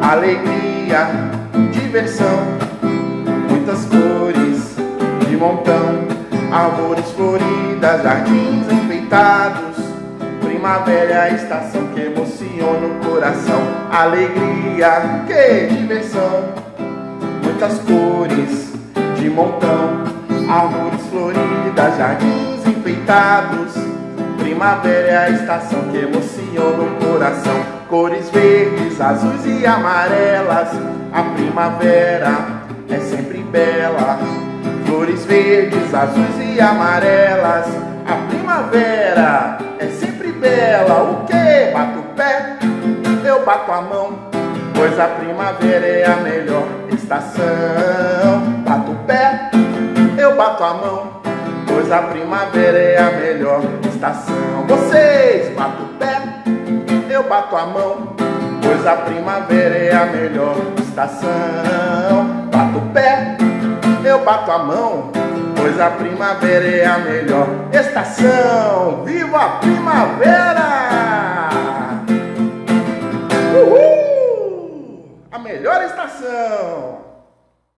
alegria, diversão, muitas cores de montão, árvores floridas, jardins enfeitados, primavera é a estação que emociona o coração. Alegria, que diversão, muitas cores de montão, árvores floridas, jardins enfeitados, primavera é a estação que emociona o coração. Cores verdes, azuis e amarelas, a primavera é sempre bela. Flores verdes, azuis e amarelas, a primavera é sempre bela. O que? Bato o pé, eu bato a mão, pois a primavera é a melhor estação. Bato o pé, eu bato a mão, pois a primavera é a melhor estação. Vocês, bato o pé, eu bato a mão, pois a primavera é a melhor estação. Bato o pé, eu bato a mão, pois a primavera é a melhor estação. Viva a primavera! Uhul! A melhor estação!